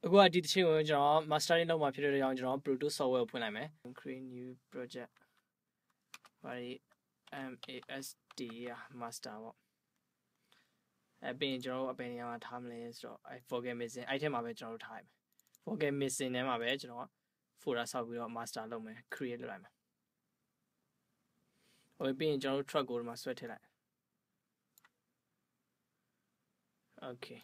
အခုကဒီတစ်ချိန်ကိုကျွန်တော် mastering လုပ်မှာဖြစ်တဲ့ကြောင့်ကျွန်တော် Pro Tools software ကိုဖွင့်လိုက်မယ် create new project ဘာလို့ MASD ရ master ပေါ့ပြီးရင်ကျွန်တော်တို့အပင်နေရာမှာထားမလဲဆိုတော့forget missing အဲ့ထက်မှာပဲကျွန်တော်တို့ထားရမယ် forget missing ထဲမှာပဲကျွန်တော် folder ဆောက်ပြီးတော့ master လုပ်မယ် create လုပ်လိုက်မယ်ပြီးရင်ကျွန်တော်တို့ track ကိုဒီမှာဆွဲထည့်လိုက် okay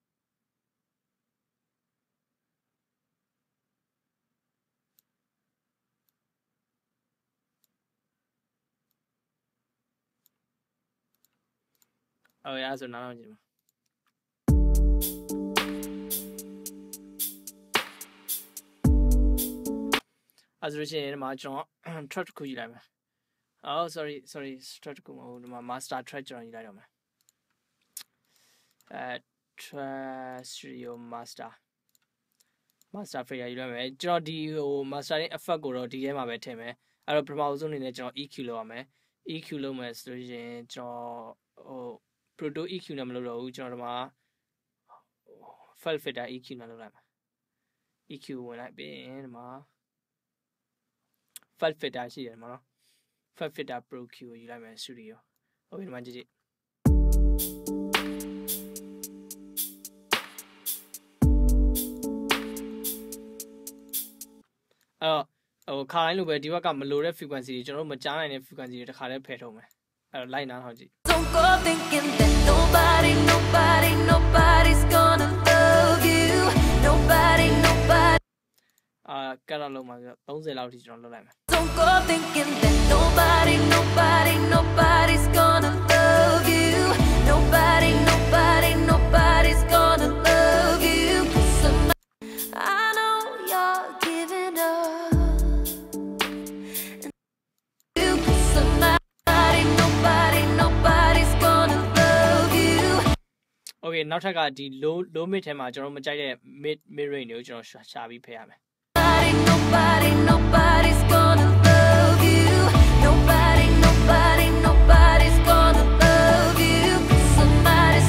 okay အဲ့ဆိုနားထောင်ကြည့်ပါအဲ့ဆိုရှင်ဒီမှာကျွန်တော် track တစ်ခုယူလိုက်မယ် oh sorry track တစ်ခုမဟုတ်ဒီမှာ master track ကျွန်တော်ယူလိုက်တော့မယ်track studio master fair ယူလိုက်မယ်ကျွန်တော်ဒီဟို mastering effect ကိုတော့ဒီထဲမှာပဲထည့်မယ်အဲ့တော့ပထမဆုံးအနေနဲ့ကျွန်တော် EQ လုပ်ရမယ် EQ လုပ်မယ်ဆိုလို့ရှင်ကျွန်တော်ဟို Proto EQ နဲ့မလုပ်တော့ဘူးကျွန်တော်ဒီမှာ file filter EQ နဲ့လုပ်လိုက်မယ် EQ ဝင်လိုက်ပြီးရင်ဒီမှာ file filter ရှိတယ်မှာနော် file filter Pro Q ကိုယူလိုက်မယ် studio ဟုတ်ပြီဒီမှာကြည့်ဟိုခါတိုင်းလိုပဲဒီဘက်ကမလိုတဲ့ frequency တွေကျွန်တော်တို့မကြားနိုင်တဲ့ frequency တွေတစ်ခါတည်းဖယ်ထုတ်မယ်အဲ့တော့လိုက်နားထောင်ကြည့် Don't go thinking that nobody's gonna love you nobody ကတ်တော့လုံးမှာ30လောက်ထိကျွန်တော်လုပ်လိုက်မယ် Don't go thinking that nobody's gonna love you nobody nobody's gonna love you I know you're giving up Okay နောက်ထပ်ကဒီ low mid ထဲမှာကျွန်တော်မကြိုက်တဲ့ mid range ကိုကျွန်တော်ရှာပြီးဖယ်ရမယ် Nobody's gonna love you nobody's gonna love you somebody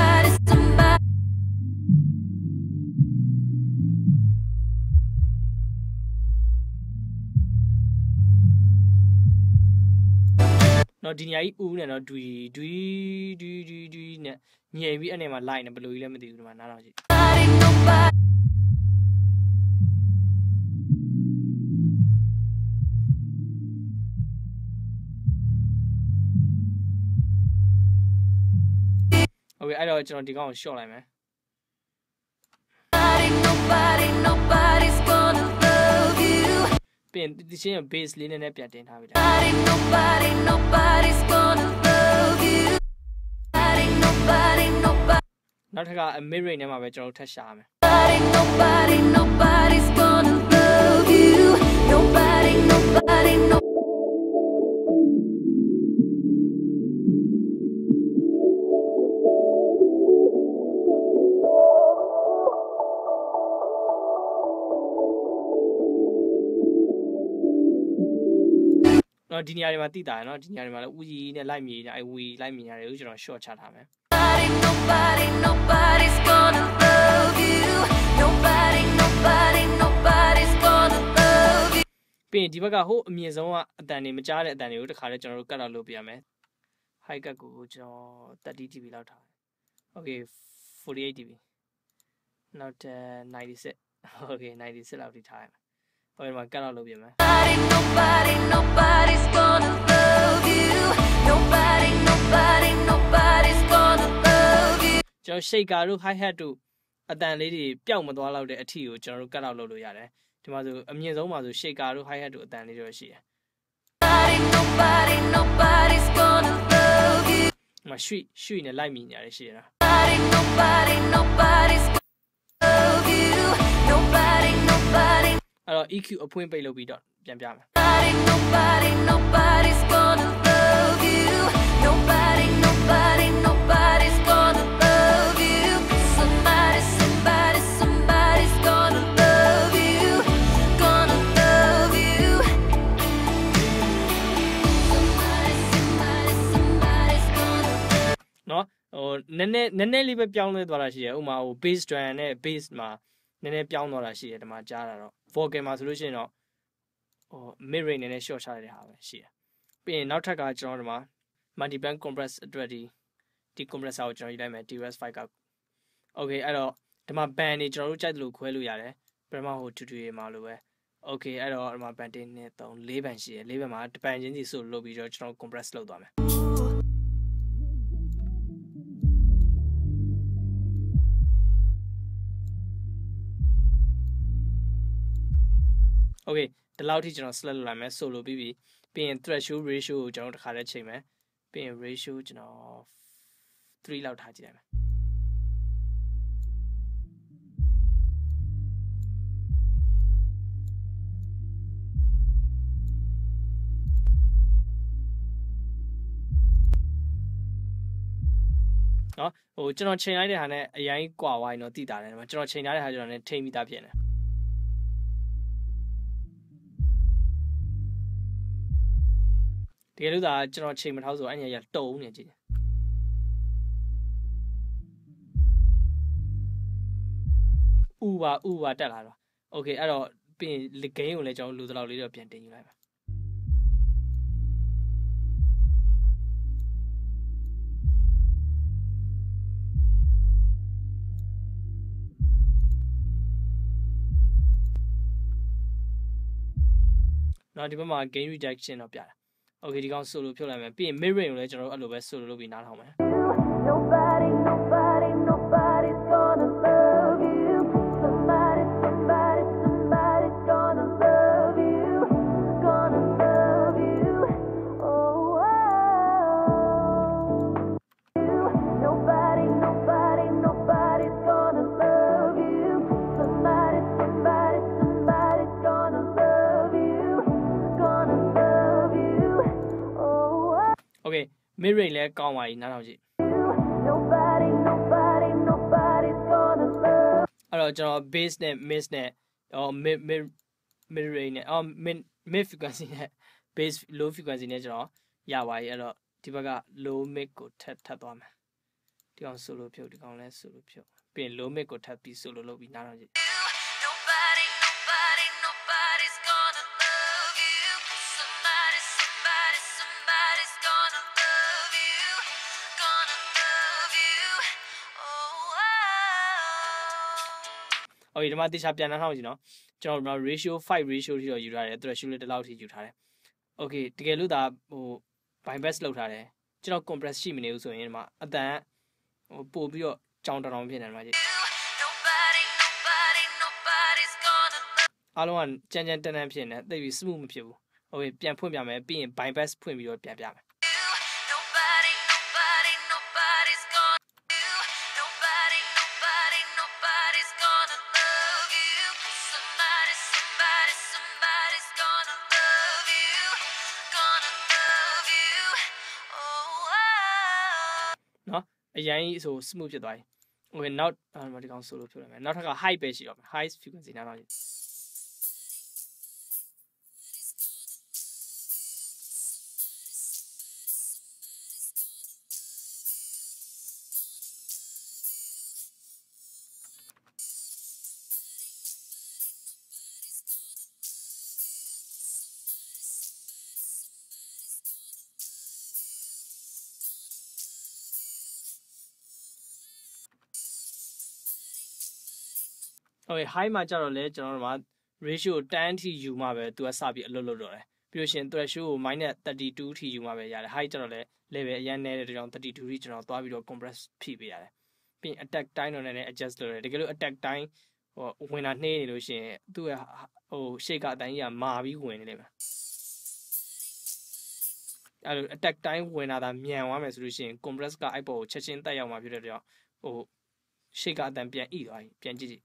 နော်ဒီနေရာကြီးဦးနဲ့နော်ဒွီနဲ့ညင်ပြီးအနေမှာလိုက်နေဘယ်လိုကြီးလဲမသိဘူးဒီမှာနားတော့ကြည့် Okay အဲ့တော့ကျွန်တော်ဒီကောင်ကို short လိုက်မယ် Nobody's gonna love you ပြင်ဒီချင်းရဲ့ base လေးနဲ့ပြန်တင်ထားပြီလား Nobody's gonna love you nobody နောက်ထပ်က mid range ထဲမှာပဲကျွန်တော်ထပ်ရှာရမယ် Nobody's gonna love you nobodyနော်ဒီနေရာတွေမှာတိတာရနော်ဒီနေရာတွေမှာလည်းဦးကြီးနဲ့လိုက်မြေနေအဲဝီလိုက်မြေနေတယ်ကိုကျွန်တော် short ချထားမယ် Nobody's gonna love you nobody nobody's gonna love you ပြီးရင်ဒီဘက်ကဟိုအမြင့်ဆုံးကအတန်တွေမကြားတဲ့အတန်တွေကိုတခါတည်းကျွန်တော်တို့ကတ်လောက်လုပ်ပြရမယ် high cut ကိုကျွန်တော်30 dB လောက်ထား Okay 48 dB နောက်ထပ်96 Okay 96လောက်ထိထားရမယ်ဟိုဒီမှာကတ်လောက်လုပ်ပြမယ် Nobody's gonna love you nobody nobody's gonna love you ကျွန်တော် shaker တို့ hi hat တို့အတန်လေးတွေပျောက်မသွားလောက်တဲ့အထီကိုကျွန်တော်တို့ကတ်လောက်လုပ်လို့ရတယ်ဒီမှာဆိုအမြင့်ဆုံးမှာဆို shaker တို့ hi hat တို့အတန်လေးတွေရှိတယ် Nobody's gonna love you မရွှေနဲ့လိုက်မြင်ရတယ်ရှိရတာ Nobody's gonna love you nobody အဲ့တော့ EQ အဖွင့်ပိတ်လုပ်ပြီးတော့ပြန်ပြမယ် Nobody's gonna love you nobody nobody's gonna love you somebody's gonna love you somebody's gonna နော်ဟိုနည်းနည်းလေးပဲပြောင်းလဲသွားတာရှိရဥမာဟို bass drum နဲ့ bass မှာနည်းနည်းပြောင်းသွားတာရှိတယ်ဒီမှာကြားတာတော့ vocal မှာဆိုလို့ရှိရင်တော့mid range နည်းနည်း short ချရတဲ့ဟာပဲရှိတယ်ပြီးရင်နောက်ထပ်ကကျွန်တော်ဒီမှာ multiband compress အတွက်ဒီ compressor ကိုကျွန်တော်ယူလိုက်မယ် TRS5 က okay အဲ့တော့ဒီမှာ band တွေကျွန်တော်တို့ကြိုက်တယ်လို့ခွဲလို့ရတယ်ပထမဟို tutorial မှာလိုပဲ okay အဲ့တော့ဒီမှာ band 1 2 3 4 band ရှိတယ်4 band မှာတစ် band ချင်းစီဆိုလုပ်ပြီးတော့ကျွန်တော် compress လုပ်သွားမယ်โอเคဒီလောက်ထိကျွန်တော် select လုပ်လိုက်မယ် solo ပြီးရင် threshold ratio ကိုကျွန်တော်တစ်ခါတည်းချိန်မယ်ပြီးရင် ratio ကျွန်တော်3လောက်ထားကြည့်လိုက်မယ်နော်ဟိုကျွန်တော်ချိန်လိုက်တဲ့ဟာနဲ့အရင်ကွာဝိုင်းတော့တိတာတယ်ကျွန်တော်ချိန်ထားတဲ့ဟာကျွန်တော်လည်းထိမ့်ပြီးသားဖြစ်နေတကယ်လို့သာကျွန်တော်ချိန်မထောက်ဆိုအဲ့ညရတုံနေကြည့်ဥပါတက်လာတော့โอเคအဲ့တော့ပြီးရင်ဂိမ်းကိုလည်းကျွန်တော်လူသလောက်လေးတော့ပြန်တင်ယူလိုက်ပါနော်ဒီဘက်မှာ gain rejection တော့ပြတာโอเคဒီကောင် solo ဖြုတ်လိုက်မယ်ပြီးရင် mid range ကိုလည်းကျွန်တော်တို့အဲ့လိုပဲ solo လုပ်ပြီးနားထောင်မယ်Nobody's gonna love you somebody's gonna love you oh nobody's gonna love you somebody's gonna love you oh okay mid range လဲကောင်းပါပြီနားထောင်ကြည့်အဲ့တော့ကျွန်တော် bass နဲ့ mid နဲ့ mid range နဲ့mid frequency နဲ့ bass low frequency နဲ့ကျွန်တော်ရပါပြီအဲ့တော့ဒီဘက်က low mid ကိုထပ်သွားမယ်ဒီကောင် solo ဖြုတ်ဒီကောင်လည်း solo ဖြုတ်ပြီးရင် low mid ကိုထပ်ပြီး solo လုပ်ပြီးနားထောင်ကြည့်โอเคဒီမှာတေချာပြန်နှားထောင်ကြည့်နော်ကျွန်တော် ratio 5 ratio ထိတော့ယူထားတယ် threshold လေးတစ်လောက်ထိယူထားတယ်โอเคတကယ်လို့ဒါဟို bypass လောက်ထားတယ်ကျွန်တော် compress ရှိမနေဘူးဆိုရင်ဒီမှာအတန်ဟိုပို့ပြီးတော့ကြောင်တောင်ဖြစ်နေတယ်မှာကြည့်အားလုံးကကြမ်းတမ်းဖြစ်နေသိပြီး smooth မဖြစ်ဘူးโอเคပြန်ဖွင့်ပြမယ်ပြီးရင် bypass ဖွင့်ပြီးတော့ပြန်ပြမယ်နော်အရင်ဆို smooth ဖြစ်သွားပြီ okay နောက်ဒီကောင် solo ဖြစ်လာမယ်နောက်ထပ်က high ပဲရှိတော့မယ် high frequency နားတော့okay high မှာကြတော့လေကျွန်တော်တို့မှာ ratio 10 ထိယူမှပဲသူကစပြီးအလွတ်လွတ်တော့တယ်ပြီးလို့ရှိရင် threshold ကို -32 ထိယူမှပဲရတယ် high ကြတော့လေ level အရင်နည်းတဲ့ကြောင့်32ထိကျွန်တော်သွားပြီးတော့ compress ဖိပေးရတယ်ပြီးရင် attack time တော့လည်း adjust လုပ်ရတယ်တကယ်လို့ attack time ဟိုဝင်တာနှေးနေလို့ရှိရင်သူ့ရဲ့ဟို shake ကအတိုင်းကြီးကမာပြီးဝင်နေလိမ့်မယ်အဲ့လို attack time ဝင်လာတာမြန်သွားမယ်ဆိုလို့ရှိရင် compress ကအဲ့ပေါ်ကိုချက်ချင်းတက်ရောက်မှာဖြစ်တဲ့ကြောင့်ဟို shake ကအတန်ပြန်ဣသွားပြီပြန်ကြည့်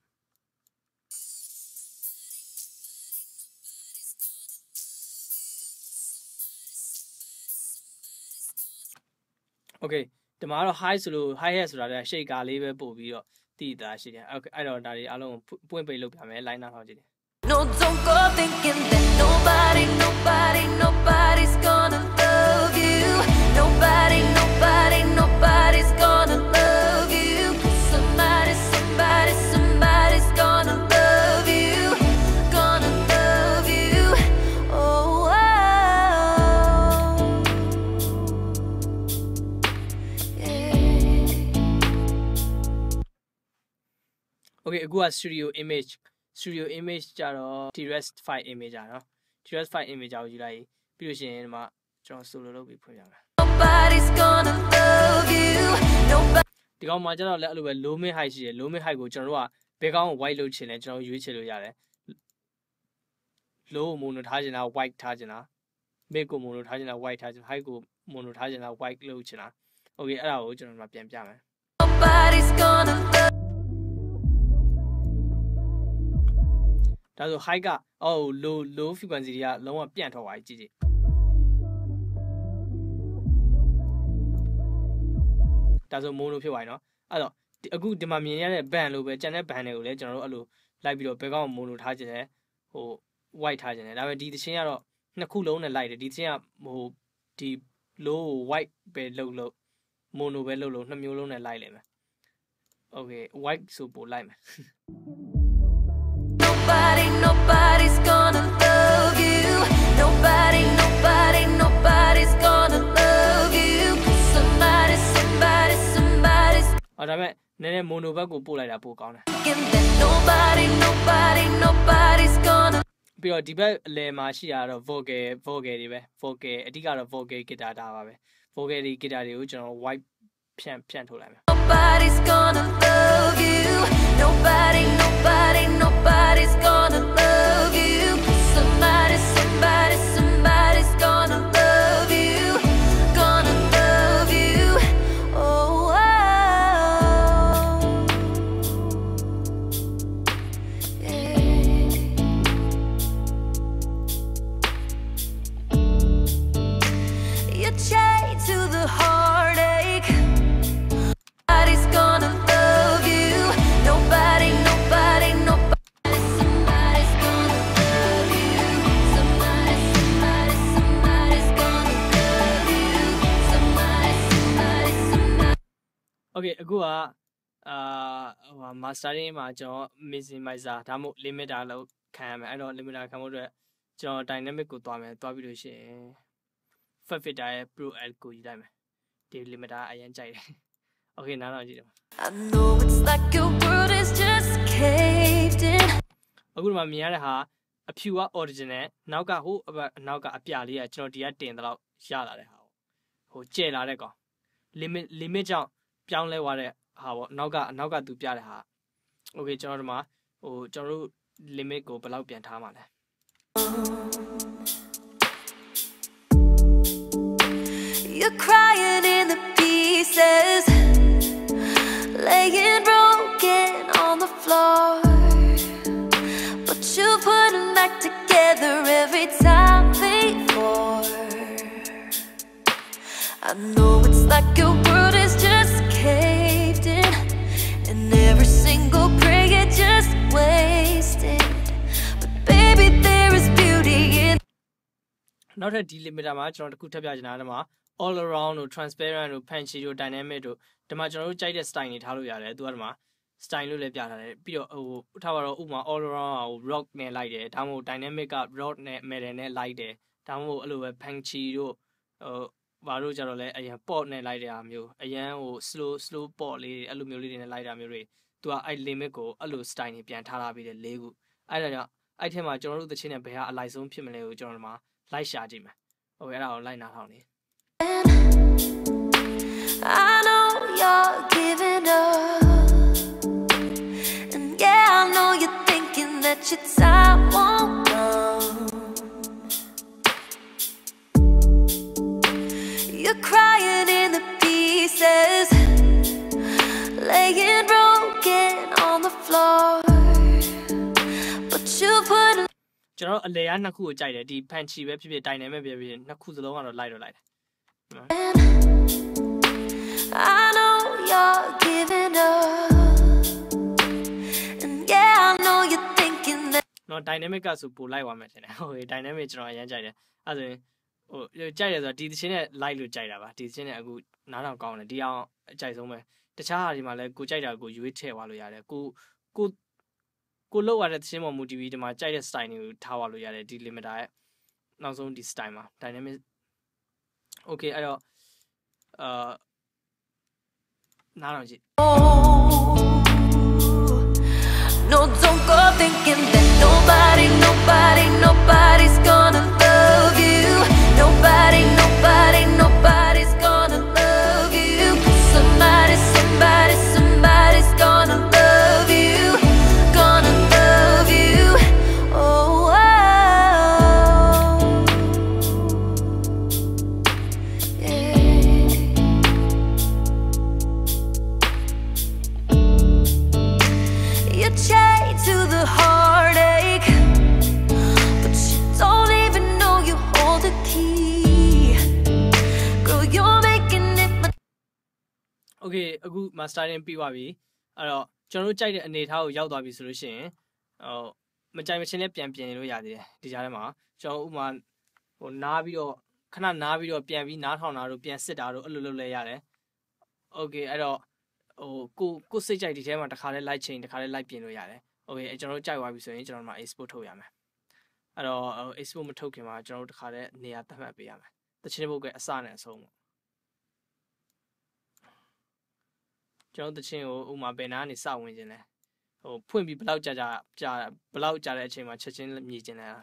Okay ဒီမှာတော့ high ဆိုလို့ high hat ဆိုတာလည်း shake ကားလေးပဲပို့ပြီးတော့တည်တာရှိတယ် Okay အဲ့တော့ဒါတွေအားလုံးပွင့်ပိတ်လုပ်ပြမယ် line နားထောင်ကြည့်တယ် No don't go thinking that nobody's gonna love you nobody's gonna love you somebody's gonna love you အခုက studio image ကြတော့ TRS5 image อ่ะเนาะ TRS5 image ကိုယူလိုက်ပြီးလို့ရှိရင်ဒီမှာကျွန်တော် solo လုပ်ပြီးဖွင့်ပြမယ် Nobody's gonna love you ဒီကောင်မှာကျတော့လည်းအဲ့လိုပဲ low mid height ရှိတယ် low mid height ကိုကျွန်တော်တို့ကဘယ်ကောင်ကို white လုပ်ချင်လဲကျွန်တော်ရွေးချယ်လို့ရတယ် low ကို mono ထားချင်တာ white ထားချင်တာ mid ကို mono ထားချင်တာ white ထားချင်တာ height ကို mono ထားချင်တာ white လုပ်ချင်တာ okay အဲ့ဒါကိုကျွန်တော်တို့ပြန်ပြမယ် Nobody's gonna love ဒါဆို height က low frequency တွေကလုံးဝပြန့်ထွက်သွားပြီကြည့်ဒါဆို mono ဖြစ်သွားပြီเนาะအဲ့တော့အခုဒီမှာမြင်ရတဲ့ band လို့ပဲကျန်တဲ့ band တွေကိုလည်းကျွန်တော်တို့အဲ့လိုလိုက်ပြီးတော့ဘယ်ကောင် mono ထားခြင်းလဲဟို white ထားခြင်းလဲဒါပေမဲ့ဒီသချင်းကတော့နှစ်ခုလုံးနဲ့လိုက်တယ်ဒီသချင်းကဟိုဒီ low ကို white ပဲလုပ် mono ပဲလုပ်နှစ်မျိုးလုံးနဲ့လိုက်လိမ့်မယ် okay white ဆိုပို့လိုက်မယ် Nobody's gonna love you Nobody's gonna love you Somebody's ဒါပေမဲ့နည်းနည်း mono ဘက်ကိုပို့လိုက်တာပိုကောင်းတယ် Nobody's gonna ပြီးတော့ဒီဘက်အလယ်မှာရှိရတော့ vocal တွေပဲ vocal အဓိကတော့ vocal guitar ဒါပါပဲ vocal တွေ guitar တွေကိုကျွန်တော် white ဖြန့်ထုတ်လိုက်မယ် Nobody's gonna love you Nobody's gonna love you Somebody's gonna love you Gonna love you Oh, yeah. You're chained to the heartache Nobody's gonna love you Somebody's gonna love you Somebody's gonna love you Okay အခုကmastering မှာကျွန်တော် maximizer ဒါမှမဟုတ် limiter လောက်ခံရမယ်အဲ့တော့ limiter ခံဖို့အတွက်ကျွန်တော် dynamic ကိုတွားမယ်တွားပြီးလို့ရှိရင် fat filter ရဲ့ pro l ကိုယူလိုက်မယ်ဒီ limiter အရင်ကြိုက်တယ် okay နားတော့ကြည့်တော့ I know it's like your world is just caved in အခုဒီမှာမြင်ရတဲ့ဟာအဖြူက original နောက်ကဟိုနောက်ကအပြလေးကကျွန်တော်ဒီကတင်တော့ရလာတဲ့ဟာဟိုကျဲလာတဲ့ကောင် limit ကြောင့်ပြောင်းလဲသွားတဲ့ဟာပေါ့နောက်ကသူပြတဲ့ဟာ okay ကျွန်တော်ဒီမှာဟိုကျွန်တော်တို့ limit ကိုဘယ်လောက်ပြန်ထားမှာလဲ You're crying in the pieces Laying broken on the floor But you put them back together every time they fall I know it's like your world is just caved in And every single prayer just wasted But baby there is beauty in နောက်ထပ်ဒီ limiter မှာကျွန်တော်တခုထပ်ပြချင်တာက all around တို့ transparent တို့ punchy တို့ dynamic တို့ဒီမှာကျွန်တော်တို့ကြိုက်တဲ့ style တွေထားလို့ရတယ်သူကဒီမှာ style လို့လည်းပြထားတယ်ပြီးတော့ဟိုထားပါတော့ဥပမာ all around ကို rock နဲ့လိုက်တယ်ဒါမှမဟုတ် dynamic က rock နဲ့ metal နဲ့လိုက်တယ်ဒါမှမဟုတ်အဲ့လိုပဲ punchy တို့ဘာလို့ကြတော့လဲအရင် pop နဲ့လိုက်တဲ့ဟာမျိုးအရင်ဟို slow pop လေးအဲ့လိုမျိုးလေးတွေနဲ့လိုက်တာမျိုးတွေသူကအဲ့ limit ကိုအဲ့လို style တွေပြန်ထားပြီးတယ်၄ခုအဲ့ဒါကြောင့်အဲ့ထဲမှာကျွန်တော်တို့သချင်းနဲ့ဘယ်ဟာအလိုက်ဆုံးဖြစ်မလဲကိုကျွန်တော်တို့မှာလိုက်ရှာကြည့်မယ်ဟုတ်ကဲ့အဲ့ဒါကိုလိုက်နားထောင်နေI know you're giving up And yeah, I know you're thinking that your time won't come You're crying in the pieces Laying broken on the floor But you put ကျွန်တော်အလဲရနှစ်ခုကိုကြိုက်တယ်ဒီ punchy ပဲဖြစ်ဖြစ် dynamic ပဲဖြစ်ဖြစ်နှစ်ခုစလုံးကတော့လိုက်တယ်I know you're giving up And yeah, I know you're thinking that No, dynamic ကဆိုပို့လိုက်သွားမယ်ထင်တယ်ဟုတ်ကဲ့ dynamic ကျွန်တော်အရင်ကြိုက်တယ်အဲ့ဆိုရင်ဟိုကြိုက်တယ်ဆိုတော့ဒီသချင်းနဲ့ like လို့ကြိုက်တာပါဒီသချင်းနဲ့အခုနားထောင်ကောင်းတယ်ဒီအောင်အကြိုက်ဆုံးပဲတခြားဟာဒီမှာလည်းကိုကြိုက်တာကိုရွေးထည့်သွားလို့ရတယ်ကိုလောက်ရတဲ့သချင်းပေါ်မူတည်ပြီးဒီမှာကြိုက်တဲ့ style တွေကိုထားသွားလို့ရတယ်ဒီ limiter ရဲ့နောက်ဆုံးဒီ style မှာ dynamic okay အဲ့တော့နားထောင်ကြည့် No, don't go thinking that nobody's gonna love you. Nobody's gonna love you. Somebody's gonna love you. Gonna love you. Oh, yeah. You chained to the heartache, but you don't even know you hold the key. Girl, you're making it. Okay အခု mastering ပြီးသွားပြီအဲ့တော့ကျွန်တော်တို့ကြိုက်တဲ့အနေထားကိုရောက်သွားပြီဆိုလို့ရှိရင်မကြိုက်မချင်းလည်းပြန်ပြင်လို့ရသေးတယ်ဒီကြားထဲမှာကျွန်တော်ဥမာနားပြီးတော့ခဏနားပြီးတော့ပြန်ပြီးနားထောင်တာတို့ပြန်စစ်တာတို့အဲ့လိုလုပ်လဲရတယ် Okay အဲ့တော့ကိုစိတ်ကြိုက်ဒီထဲမှာတစ်ခါလဲ light chain တစ်ခါလဲ light ပြင်လို့ရတယ် Okay ကျွန်တော်တို့ကြိုက်သွားပြီဆိုရင်ကျွန်တော်တို့မှာ export ထုတ်ရမယ်အဲ့တော့ export မထုတ်ခင်မှာကျွန်တော်တို့တစ်ခါလဲနေရာသတ်မှတ်ပေးရမယ်တချင်ပုတ်ကအစနဲ့အဆုံးပေါ့ကျွန်တော်တချင်ကိုဥမာဘယ်နာကနေစဝင်ခြင်းလဲဖွင့်ပြီးဘယ်လောက်ကြာဘယ်လောက်ကြာတဲ့အချိန်မှာချက်ချင်းမြည်ခြင်းလဲ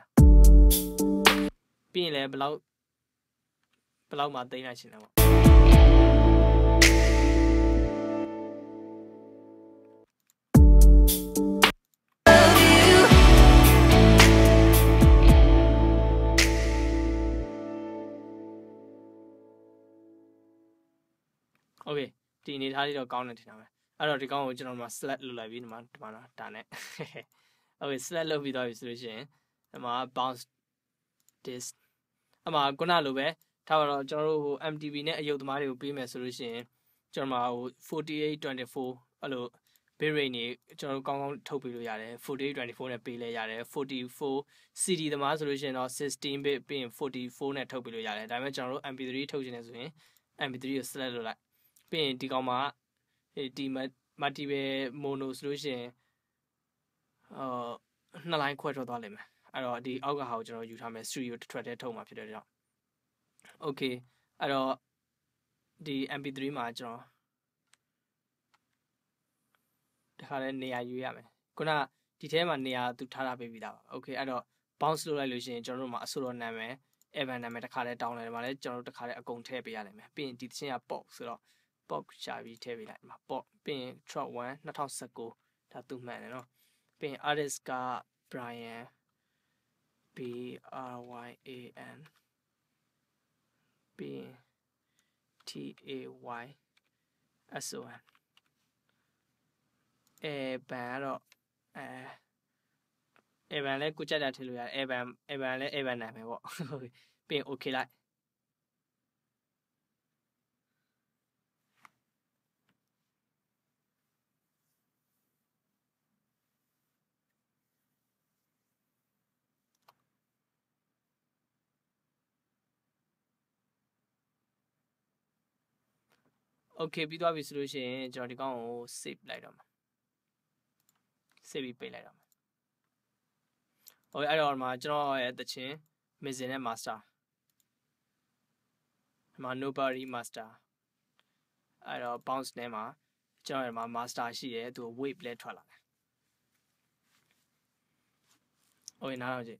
ပြီးရင်လည်းဘယ်လောက်မှသိမ်းလိုက်ခြင်းလဲပေါ့โอเคဒီအနေထားလေးတော့ကောင်းတယ်ထင်တာပဲအဲ့တော့ဒီကောင်းကိုကျွန်တော်တို့မှာ select လုပ်လိုက်ပြီးဒီမှာဒါနဲ့ Okay select လုပ်ပြီးတော့ပြီဆိုလို့ရှိရင်ဒီမှာ bounce this အမှခုနလိုပဲထားပါတော့ကျွန်တော်တို့MTV နဲ့အယုတ်သမားတွေကိုပေးမယ်ဆိုလို့ရှိရင်ကျွန်တော်မှာ4824အဲ့လို bit rate နေကျွန်တော်တို့ကောင်းထုတ်ပေးလို့ရတယ်4824နဲ့ပေးလဲရတယ်44 CD သမားဆိုလို့ရှိရင်တော့16 bit ပြီးရင်44နဲ့ထုတ်ပေးလို့ရတယ်ဒါပေမဲ့ကျွန်တော်တို့ MP3 ထုတ်ခြင်းလဲဆိုရင် MP3 ကို select လုပ်လိုက်ပြီးရင်ဒီကောင်မှာဒီ multiple mono ဆိုလို့ရှိရင်နှစ်လိုင်းခွဲထွက်သွားလိမ့်မယ်အဲ့တော့ဒီအောက်ကဟာကိုကျွန်တော်ယူထားမယ် studio တစ်ထွက်တည်းထုတ်မှာဖြစ်တဲ့ကြောင့် Okay အဲ့တော့ဒီ MP3 မှာကျွန်တော်တခါလဲနေရာယူရမယ်ခုနဒီထဲမှာနေရာသူထားတာပေးပြီးသားပါ Okay အဲ့တော့ bounce လုပ်လိုက်လို့ရှိရင်ကျွန်တော်တို့မှာအဆိုတော်နာမည် Evan နာမည်တခါလဲတောင်းလိုက်တယ်မှာလဲကျွန်တော်တို့တခါလဲအကုန်ထည့်ပေးရလိမ့်မယ်ပြီးရင်ဒီသချင်းက pop ဆိုတော့ pop ရှာပြီးထည့်ပေးလိုက်ဒီမှာ pop ပြီးရင် track 1 2019ဒါသူမှန်တယ်နော်ပြီးရင် artist က Brian BRYAN ပြီးရင် TAYSON ဘန်ကတော့Evan လဲကိုကြိုက်တာထည့်လို့ရတယ် Evan လဲ Evan နာမည်ပေါ့ပြီးရင် okay လိုက်Okay ပြီးသွားပြီဆိုလို့ရှိရင်ကျွန်တော်ဒီကောင်ကို save လိုက်တော့မှာ save ပြီးပေးလိုက်တော့မှာ Okay အဲ့တော့မှာကျွန်တော်ရဲ့တချင် missing နဲ့ master ဒီမှာ nobody master အဲ့တော့ bounce နဲ့မှာကျွန်တော်ရဲ့မှာ master ရှိတယ်သူ wave လဲထွက်လာတယ် Okay နားတော့ကြည့်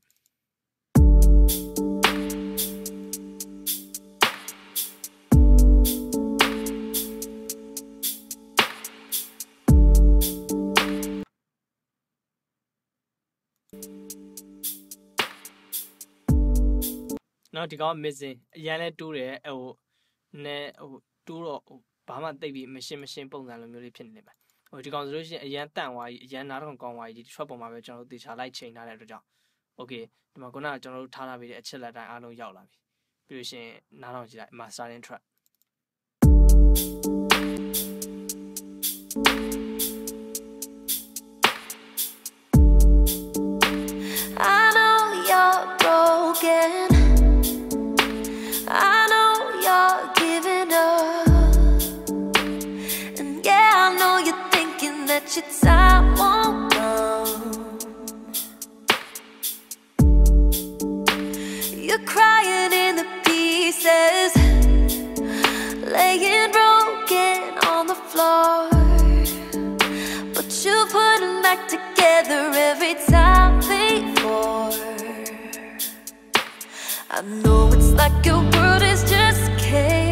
Now ဒီကောင် missing အရန်လဲတိုးတယ်တိုးတော့ဘာမှသိပြီးမရှင်းပုံစံလိုမျိုးလေးဖြစ်နေတယ်မှာဒီကောင်ဆိုလို့ရှိရင်အရန်တန့်သွားကြီးအရန်နားထောင်ကောင်းသွားကြီးဒီ track ပေါ်မှာပဲကျွန်တော်တို့သေချာလိုက်ချိန်ထားတဲ့အတွက်ကြောင့် Okay ဒီမှာခုနကကျွန်တော်တို့ထားပြီးတဲ့အချက်လက်တိုင်းအားလုံးရောက်လာပြီပြီးလို့ရှိရင်နားထောင်ကြည့်လိုက် mastering track I know you're broken. I know you're giving up. And yeah, I know you're thinking that your time won't come. You're crying in the pieces, laying broken on the floor. But you put them back together every time they fall. I know it's like your world is just chaos.